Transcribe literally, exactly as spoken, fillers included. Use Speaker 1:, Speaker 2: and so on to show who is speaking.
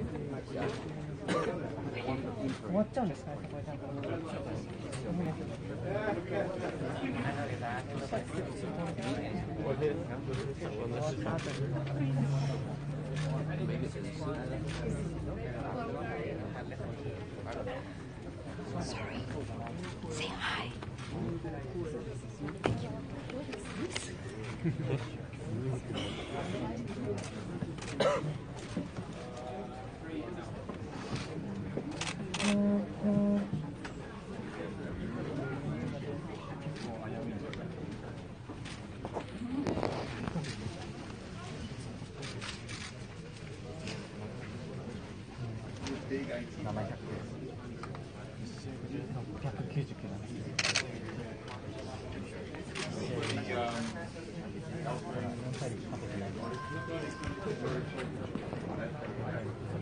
Speaker 1: 終わっちゃうんですかね、これなんか。
Speaker 2: Sorry. Say hi. Thank you.
Speaker 1: ななひゃくえん。ろっぴゃくきゅうじゅうきゅうなんです。よん大陸かけてない。